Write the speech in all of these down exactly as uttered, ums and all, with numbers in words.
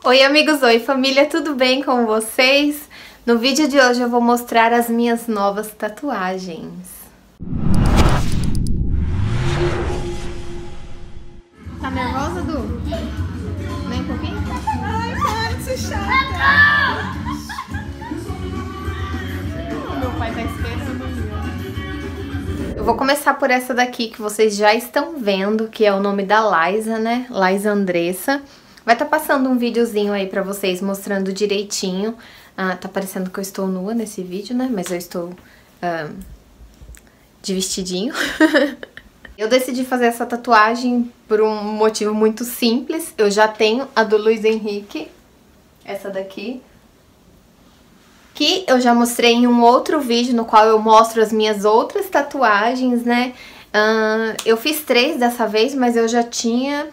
Oi amigos, oi família, tudo bem com vocês? No vídeo de hoje eu vou mostrar as minhas novas tatuagens. Tá nervosa, Du? Nem um pouquinho? Ai, para de ser chata! Meu pai tá esperando. Eu vou começar por essa daqui que vocês já estão vendo, que é o nome da Liza, né? Liza Andressa. Vai estar tá passando um videozinho aí pra vocês mostrando direitinho. Ah, tá parecendo que eu estou nua nesse vídeo, né? Mas eu estou ah, de vestidinho. Eu decidi fazer essa tatuagem por um motivo muito simples. Eu já tenho a do Luiz Henrique, essa daqui, que eu já mostrei em um outro vídeo no qual eu mostro as minhas outras tatuagens, né? Uh, eu fiz três dessa vez, mas eu já tinha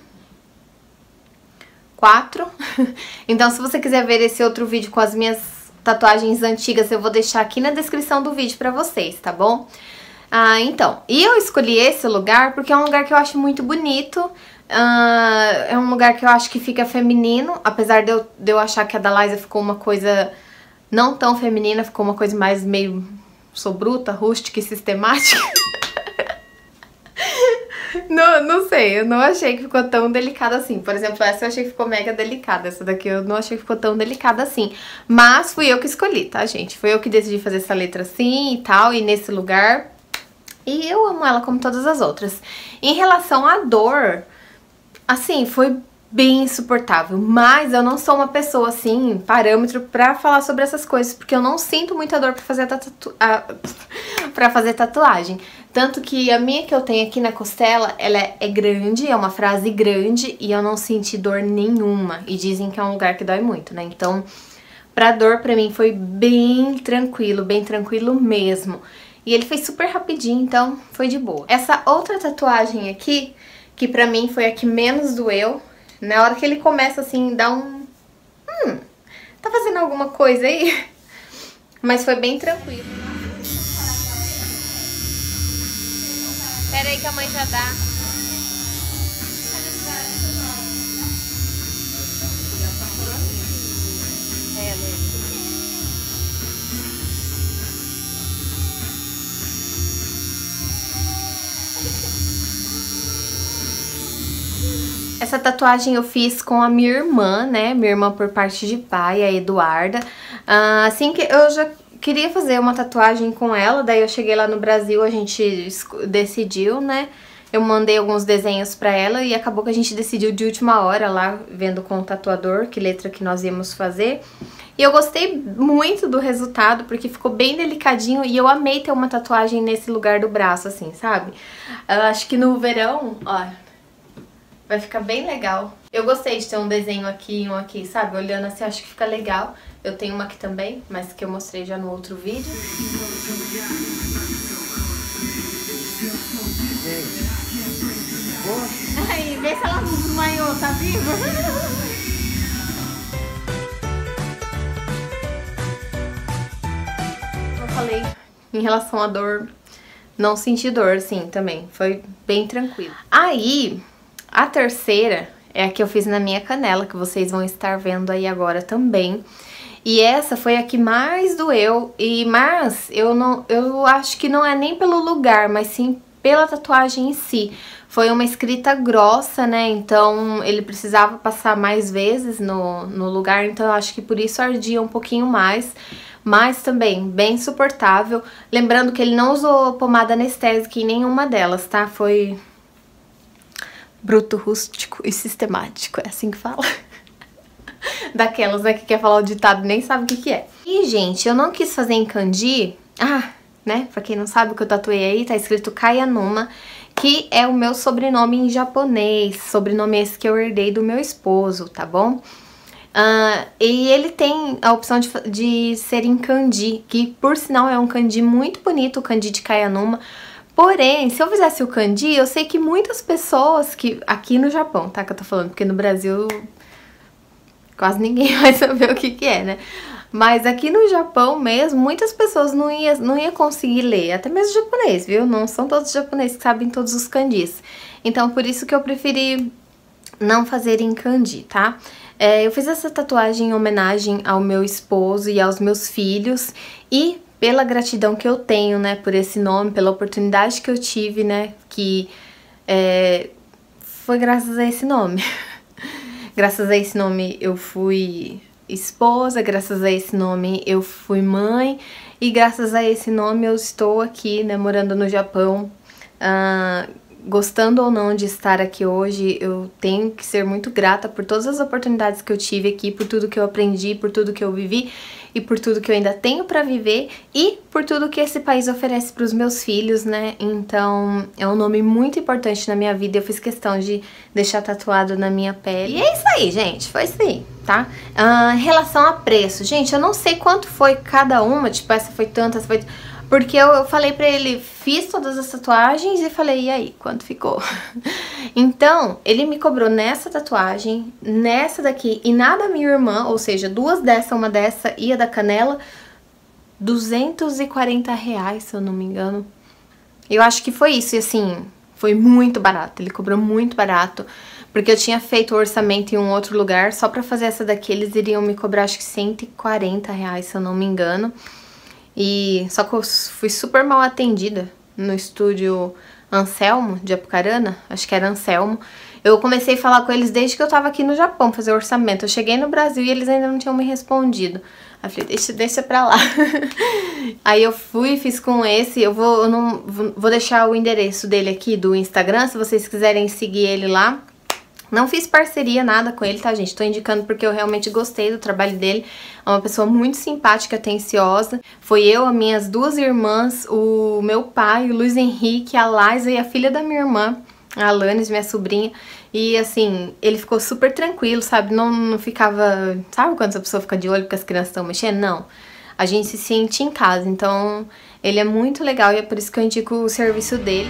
quatro. Então, se você quiser ver esse outro vídeo com as minhas tatuagens antigas, eu vou deixar aqui na descrição do vídeo pra vocês, tá bom? Ah, então, e eu escolhi esse lugar porque é um lugar que eu acho muito bonito. Uh, é um lugar que eu acho que fica feminino, apesar de eu, de eu achar que a da Liza ficou uma coisa não tão feminina, ficou uma coisa mais meio, sou bruta, rústica e sistemática. Não, não sei, eu não achei que ficou tão delicada assim. Por exemplo, essa eu achei que ficou mega delicada. Essa daqui eu não achei que ficou tão delicada assim. Mas fui eu que escolhi, tá, gente? Foi eu que decidi fazer essa letra assim e tal, e nesse lugar. E eu amo ela como todas as outras. Em relação à dor, assim, foi bem insuportável. Mas eu não sou uma pessoa, assim, parâmetro pra falar sobre essas coisas, porque eu não sinto muita dor pra fazer, tatu a... pra fazer tatuagem. Tanto que a minha que eu tenho aqui na costela, ela é, é grande, é uma frase grande, e eu não senti dor nenhuma. E dizem que é um lugar que dói muito, né? Então, pra dor, pra mim, foi bem tranquilo, bem tranquilo mesmo. E ele fez super rapidinho, então foi de boa. Essa outra tatuagem aqui, que pra mim foi a que menos doeu, na hora que ele começa assim, dá um... Hum, tá fazendo alguma coisa aí? Mas foi bem tranquilo. Pera aí que a mãe já dá. É, Lê. Essa tatuagem eu fiz com a minha irmã, né? Minha irmã por parte de pai, a Eduarda. Ah, assim que eu já queria fazer uma tatuagem com ela, daí eu cheguei lá no Brasil, a gente decidiu, né? Eu mandei alguns desenhos pra ela e acabou que a gente decidiu de última hora lá, vendo com o tatuador que letra que nós íamos fazer. E eu gostei muito do resultado, porque ficou bem delicadinho e eu amei ter uma tatuagem nesse lugar do braço, assim, sabe? Eu acho que no verão, ó, vai ficar bem legal. Eu gostei de ter um desenho aqui e um aqui, sabe? Olhando assim, acho que fica legal. Eu tenho uma aqui também, mas que eu mostrei já no outro vídeo. Aí, vê se ela não desmaiou, tá viva? Eu falei em relação à dor, não senti dor, assim, também. Foi bem tranquilo. Aí, a terceira é a que eu fiz na minha canela, que vocês vão estar vendo aí agora também. E essa foi a que mais doeu, e mas eu, não, eu acho que não é nem pelo lugar, mas sim pela tatuagem em si. Foi uma escrita grossa, né, então ele precisava passar mais vezes no, no lugar, então eu acho que por isso ardia um pouquinho mais. Mas também bem suportável, lembrando que ele não usou pomada anestésica em nenhuma delas, tá? Foi bruto, rústico e sistemático, é assim que fala? Daquelas, né, que quer falar o ditado nem sabe o que que é. E, gente, eu não quis fazer em kanji. Ah, né, pra quem não sabe o que eu tatuei aí, tá escrito Kayanuma, que é o meu sobrenome em japonês. Sobrenome esse que eu herdei do meu esposo, tá bom? Uh, e ele tem a opção de, de ser em kanji, que por sinal é um kanji muito bonito, o kanji de Kayanuma. Porém, se eu fizesse o kanji, eu sei que muitas pessoas que... Aqui no Japão, tá, que eu tô falando, porque no Brasil quase ninguém vai saber o que que é, né? Mas aqui no Japão mesmo, muitas pessoas não iam não ia conseguir ler, até mesmo japonês, viu? Não são todos japoneses que sabem todos os kanjis. Então, por isso que eu preferi não fazer em kanji, tá? É, eu fiz essa tatuagem em homenagem ao meu esposo e aos meus filhos e pela gratidão que eu tenho, né, por esse nome, pela oportunidade que eu tive, né, que é, foi graças a esse nome. Graças a esse nome eu fui esposa, graças a esse nome eu fui mãe e graças a esse nome eu estou aqui, né, morando no Japão. Uh, gostando ou não de estar aqui hoje, eu tenho que ser muito grata por todas as oportunidades que eu tive aqui, por tudo que eu aprendi, por tudo que eu vivi e por tudo que eu ainda tenho pra viver e por tudo que esse país oferece pros meus filhos, né? Então é um nome muito importante na minha vida, eu fiz questão de deixar tatuado na minha pele. E é isso aí, gente, foi isso aí, tá? Uh, em relação a preço, gente, eu não sei quanto foi cada uma, tipo, essa foi tanta, essa foi... Porque eu, eu falei pra ele, fiz todas as tatuagens e falei, e aí, quanto ficou? Então, ele me cobrou nessa tatuagem, nessa daqui e na da minha irmã, ou seja, duas dessa, uma dessa e a da canela, duzentos e quarenta reais, se eu não me engano. Eu acho que foi isso, e assim, foi muito barato, ele cobrou muito barato. Porque eu tinha feito o orçamento em um outro lugar, só pra fazer essa daqui eles iriam me cobrar acho que cento e quarenta reais, se eu não me engano. E só que eu fui super mal atendida no estúdio Anselmo, de Apucarana, acho que era Anselmo. Eu comecei a falar com eles desde que eu tava aqui no Japão, fazer o orçamento. Eu cheguei no Brasil e eles ainda não tinham me respondido. Aí eu falei, deixa, deixa pra lá. Aí eu fui, fiz com esse, eu vou, eu não, vou deixar o endereço dele aqui do Instagram, se vocês quiserem seguir ele lá. Não fiz parceria, nada com ele, tá, gente? Tô indicando porque eu realmente gostei do trabalho dele. É uma pessoa muito simpática, atenciosa. Foi eu, as minhas duas irmãs, o meu pai, o Luiz Henrique, a Liza e a filha da minha irmã, a Alanis, minha sobrinha. E, assim, ele ficou super tranquilo, sabe? Não, não ficava... Sabe quando a pessoa fica de olho porque as crianças estão mexendo? Não. A gente se sente em casa. Então, ele é muito legal e é por isso que eu indico o serviço dele.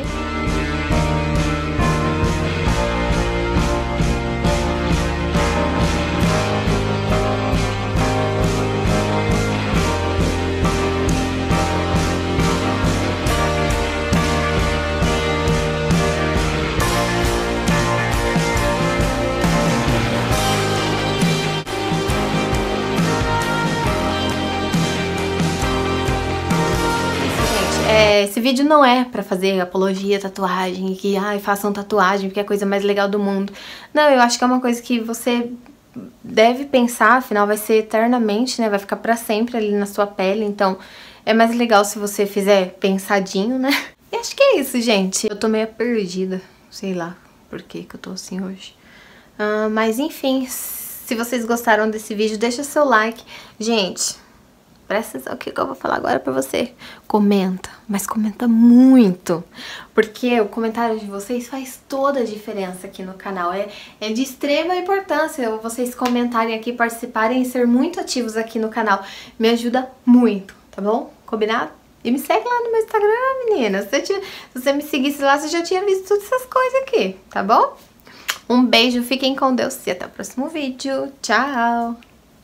É, esse vídeo não é pra fazer apologia, tatuagem, que ai, façam tatuagem porque é a coisa mais legal do mundo. Não, eu acho que é uma coisa que você deve pensar, afinal vai ser eternamente, né? Vai ficar pra sempre ali na sua pele, então é mais legal se você fizer pensadinho, né? E acho que é isso, gente. Eu tô meio perdida, sei lá por que que eu tô assim hoje. Uh, mas enfim, se vocês gostaram desse vídeo, deixa seu like. Gente... Presta atenção, o que eu vou falar agora pra você. Comenta, mas comenta muito. Porque o comentário de vocês faz toda a diferença aqui no canal. É, é de extrema importância vocês comentarem aqui, participarem e ser muito ativos aqui no canal. Me ajuda muito, tá bom? Combinado? E me segue lá no meu Instagram, meninas. Se, se você me seguisse lá, você já tinha visto todas essas coisas aqui, tá bom? Um beijo, fiquem com Deus e até o próximo vídeo. Tchau!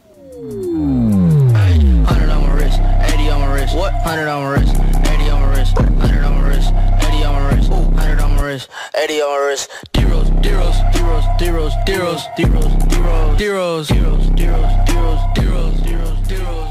eighty on my wrist, what? one hundred on my wrist, eighty on my wrist, one hundred on my wrist, eighty on my wrist, one hundred on my wrist, eighty on my wrist, zeros, zeros, zeros, zeros, zeros, zeros, zeros, zeros, zeros, zeros, zeros, zeros, zeros.